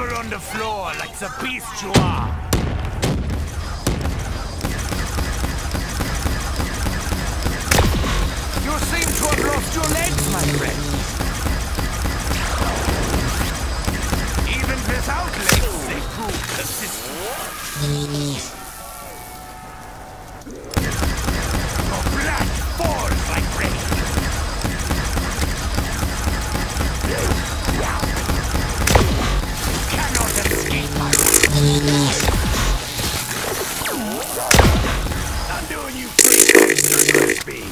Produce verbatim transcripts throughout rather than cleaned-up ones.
Lumber on the floor like the beast you are. You seem to have lost your legs, my friend. Even without legs, they prove persistent. Your blood falls like rain. You cannot escape my wrath. I'm doing you free, Mister Crispy.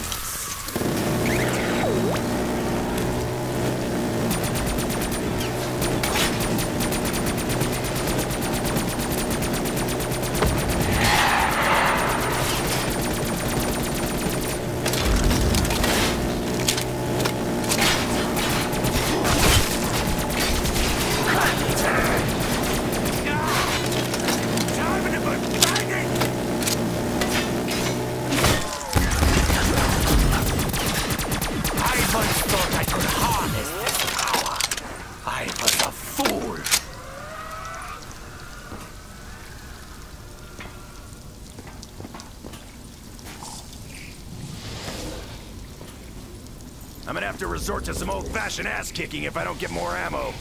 I'm gonna have to resort to some old-fashioned ass-kicking if I don't get more ammo.